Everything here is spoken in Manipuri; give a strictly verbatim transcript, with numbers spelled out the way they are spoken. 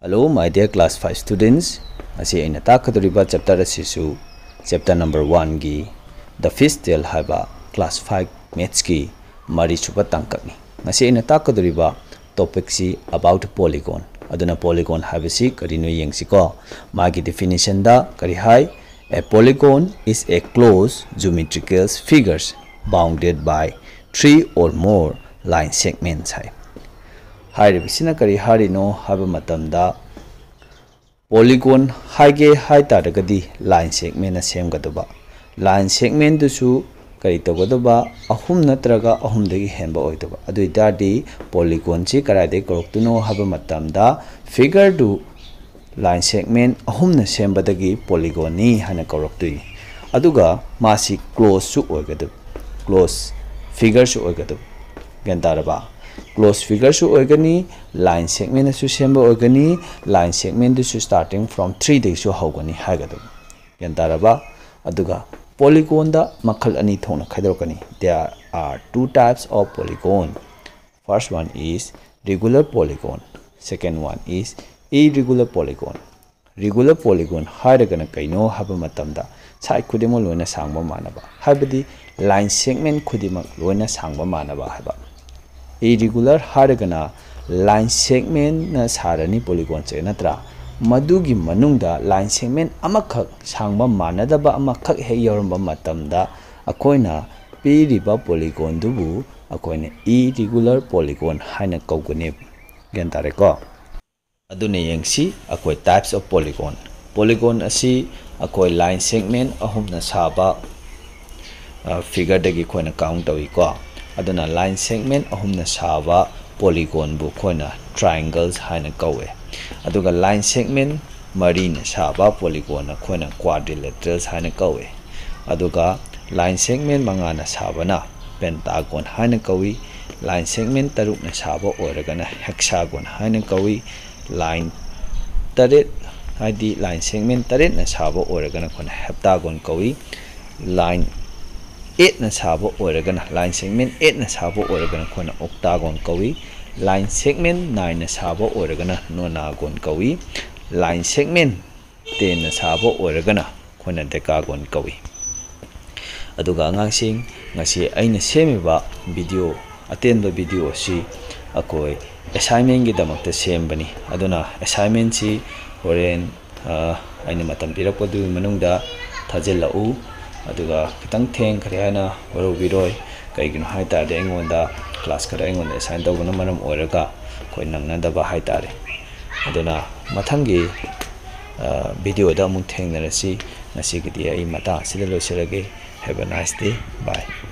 Hello, my dear class five students. Asi aina takaduriba chapter asisu chapter number one gi the fish tail haba class five maths ki mari chuba tangkak ni. Asi aina takaduriba topic si about polygon. Aduna polygon habisi karino yengsi ko magi definition da kari hai a polygon is a closed geometrical figures bounded by three or more line segments hai. Hai bisina kari hari no haba matamda polygon haige hai taragadi line segment na sem gaduba line segment dusu kari togoduba ahum natraga ahum degi hemba oiduba adu idadi polygon chi karade koroktuno haba matamda figure du line segment ahum na semba degi polygon ni hana koroktui aduga masi close su oigadu close figure su oigadu gandaraba close figure su oigani line segment su semba oigani line segment su starting from three de su hogani hagadu gandaraba aduga polygon da makhal ani thona khaidorkani there are two types of polygon. First one is regular polygon, second one is irregular polygon. Regular polygon hairagana kaino haba matamda side khudimo loina sangba manaba habadi line segment khudimak loina sangba manaba haba. Irregular haragana line segment na sarani polygon che natra madugi manungda line segment amakhak sangba manadaba amakhak he yoramba matamda akoina piriba polygon dubu akoina irregular polygon haina kaugane gantare ko adune yengsi akoi types of polygon. Polygon asi akoi line segment ahum na saba uh, figure dagi koina count tawi ko aduna line segment ahum na saba polygon bu koina triangles haina kawe aduga line segment mari na saba polygon na koina quadrilaterals haina kawe aduga line segment manga na saba na pentagon haina kawi line segment taruk na saba oiragana hexagon haina kawi line taret haidi line segment taret na saba oiragana koina heptagon kawi line eight na saba oiragana line segment eight na saba oiragana koina octagon kawi line segment nine na saba oiragana nonagon kawi line segment ten na saba oiragana koina decagon kawi aduga angangsing ngasi aina semiba video atenba video si akoi assignment gi damakta sembani aduna assignment si horen aina matam pirakpadu manungda thajilau aduga kitang theng khare ana waro biroi kaigino haita de engonda class kara engonda assign tawbana manam oiraga koi nangna daba haitare aduna mathangi video da mung theng narasi nasi gidi ai mata sida loisirage. Have a nice day. Bye.